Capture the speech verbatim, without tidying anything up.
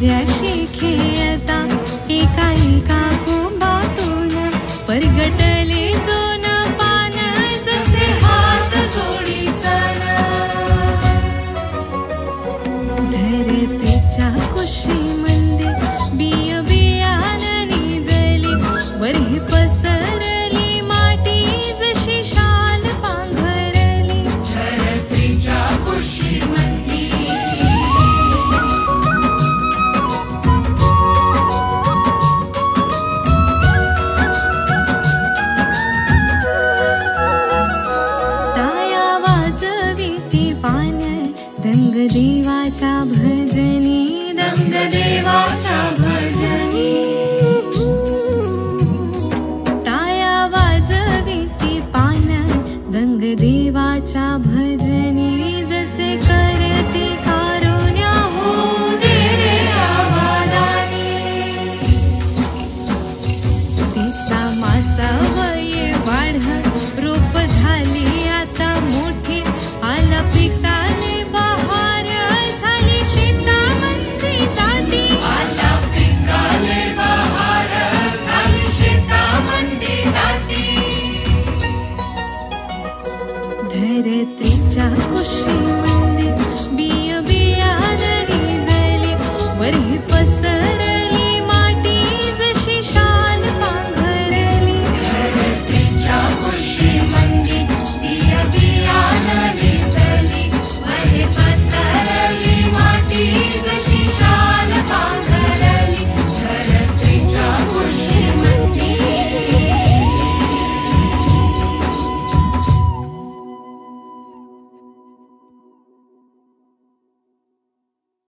वाऱ्याशी खेळता एका एका कोंबातून परगटले दोन पान जसे हात जोडी सण धरतीच्या कुशीमध्ये बिय बियाणं निजली वरी पसरली माटी जशी शाल पांघरली धरतीच्या कुशीमध्ये देवाच्या भजनी दंग देवाच्या भजनी टाया वाजविती पान दंग देवाच्या भजनी जसे करते कारुण्या हो दे रे आभादानी दिसा मासा वय वाढ रूप झाली आता मोठी आला पिकाले धरतीच्या कुशीमध्ये